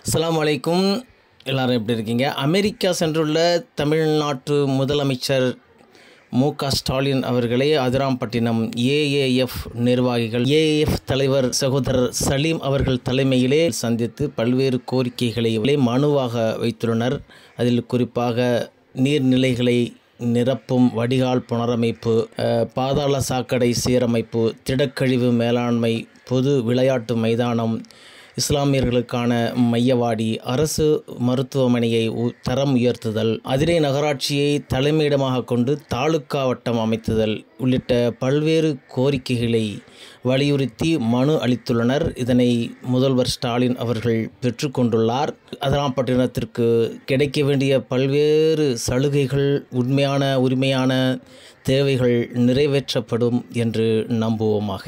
அஸ்ஸலாமு அலைக்கும். எல்லாரும் எப்படி இருக்கீங்க? அமெரிக்கா சென்றுள்ள தமிழ்நாட்டு முதலமைச்சர் மு.க. ஸ்டாலின் அவர்களை அதிராம்பட்டினம் ஏஏஎஃப் நிர்வாகிகள், ஏஏஎஃப் தலைவர் சகோதரர் சலீம் அவர்கள் தலைமையிலே சந்தித்து பல்வேறு கோரிக்கைகளை மனுவாக வைத்துள்ளனர். அதில் குறிப்பாக நீர்நிலைகளை நிரப்பும் வடிகால் புனரமைப்பு, பாதாள சாக்கடை சீரமைப்பு, திடக்கழிவு மேலாண்மை, பொது விளையாட்டு மைதானம், இஸ்லாமியர்களுக்கான மையவாடி, அரசு மருத்துவமனையை தரம் உயர்த்துதல், அதிரை நகராட்சியை தலைமையிடமாக கொண்டு தாலுக்கா வட்டம் அமைத்துதல் உள்ளிட்ட பல்வேறு கோரிக்கைகளை வலியுறுத்தி மனு அளித்துள்ளனர். இதனை முதல்வர் ஸ்டாலின் அவர்கள் பெற்றுக்கொண்டுள்ளார். அதிராம்பட்டினத்திற்கு கிடைக்க வேண்டிய பல்வேறு சலுகைகள், உரிமையான தேவைகள் நிறைவேற்றப்படும் என்று நம்புவோமாக.